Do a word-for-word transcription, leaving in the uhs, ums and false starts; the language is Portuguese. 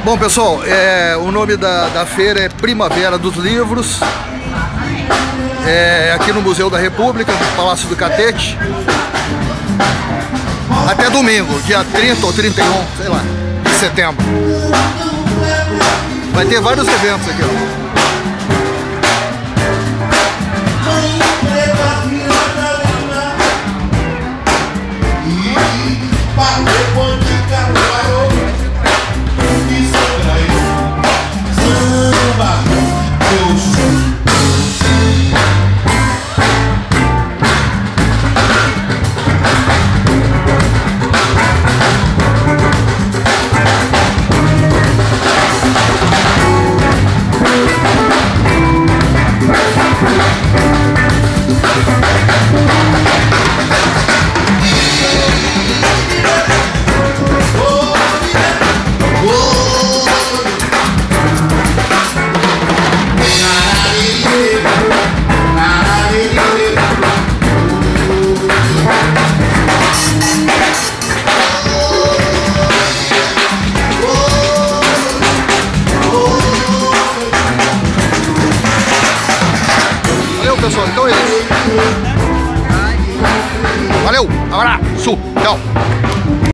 Bom, pessoal, é, o nome da, da feira é Primavera dos Livros. É, aqui no Museu da República, no Palácio do Catete. Até domingo, dia trinta ou trinta e um, sei lá, de setembro. Vai ter vários eventos aqui, ó. Pessoal, então é isso. Valeu, abraço, tchau.